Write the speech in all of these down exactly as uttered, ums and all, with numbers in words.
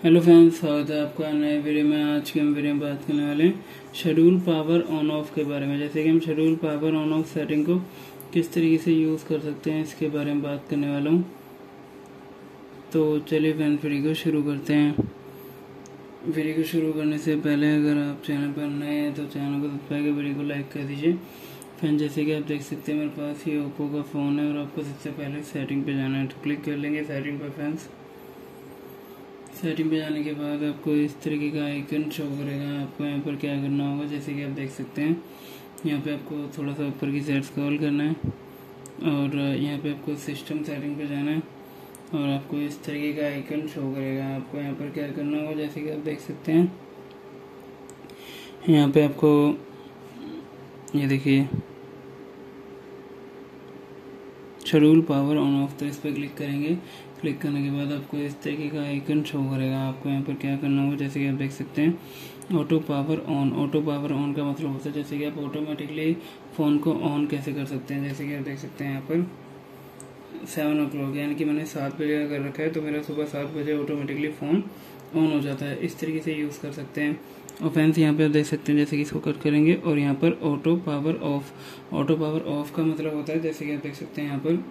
Hello friends, स्वागत है आपका नए वीडियो में। आज के हम वीडियो में बात करने वाले हैं शेड्यूल पावर ऑन ऑफ के बारे में। जैसे कि हम schedule power on off setting को किस तरीके से यूज़ कर सकते हैं, इसके बारे में बात करने वाला हूँ। तो चलिए फ्रेंड्स, वीडियो को शुरू करते हैं। वीडियो को शुरू करने से पहले अगर आप चैनल पर नए हैं तो चैनल को सब्सक्राइब कर वीडियो को लाइक कर दीजिए। फ्रेंड, जैसे कि आप देख सकते हैं मेरे पास ये ओप्पो का फ़ोन है और आपको सबसे पहले सेटिंग पे जाना है। तो क्लिक कर लेंगे सेटिंग पर। फ्रेंड्स, सेटिंग पे जाने के बाद आपको इस तरीके का आइकन शो करेगा। आपको यहाँ पर क्या करना होगा, जैसे कि आप देख सकते हैं यहाँ पे आपको थोड़ा सा ऊपर की साइड स्क्रॉल करना है और यहाँ पे आपको सिस्टम सेटिंग पे जाना है और आपको इस तरीके का आइकन शो करेगा। आपको यहाँ पर क्या करना होगा, जैसे कि आप देख सकते हैं यहाँ पे आपको ये देखिए शेड्यूल पावर ऑन ऑफ, तो इस पर क्लिक करेंगे। क्लिक करने के बाद आपको इस तरीके का आइकन शो करेगा। आपको यहाँ पर क्या करना होगा, जैसे कि आप देख सकते हैं auto power on. Auto power on का मतलब होता है जैसे कि आप ऑटोमेटिकली फ़ोन को ऑन कैसे कर सकते हैं। जैसे कि आप देख सकते हैं यहाँ पर सेवन ओ क्लॉक यानी कि मैंने सात बजे कर रखा है तो मेरा सुबह सात बजे ऑटोमेटिकली फ़ोन ऑन हो जाता है। इस तरीके से यूज़ कर सकते हैं। और फ्रेंड्स, यहाँ पे आप देख सकते हैं जैसे कि इसको कट करेंगे और यहाँ पर auto power off. Auto power off का मतलब होता है जैसे कि आप देख सकते हैं यहाँ पर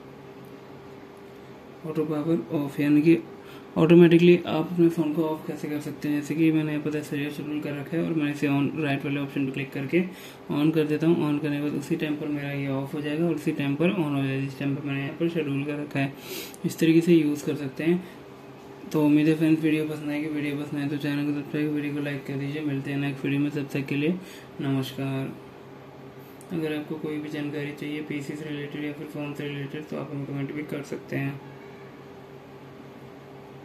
ऑटो पावर ऑफ यानी कि ऑटोमेटिकली आप अपने फ़ोन को ऑफ कैसे कर सकते हैं। जैसे कि मैंने यहाँ पर सरिया शेड्यूल कर रखा है और मैं इसे ऑन राइट वाले ऑप्शन पर क्लिक करके ऑन कर देता हूँ। ऑन करने के बाद उसी टाइम पर मेरा ये ऑफ हो जाएगा और उसी टाइम पर ऑन हो जाएगा जिस टाइम पर मैंने यहाँ पर शेड्यूल कर रखा है। इस तरीके से यूज़ कर सकते हैं। तो उम्मीद है फ्रेंड्स वीडियो पसंद आएगी। वीडियो पसंद आए तो चैनल को सब्सक्राइब, वीडियो को लाइक कर दीजिए। मिलते हैं नेक्स्ट वीडियो में, तब तक के लिए नमस्कार। अगर आपको कोई भी जानकारी चाहिए पीसी से रिलेटेड या फिर फ़ोन से रिलेटेड तो आप हमें कमेंट भी कर सकते हैं।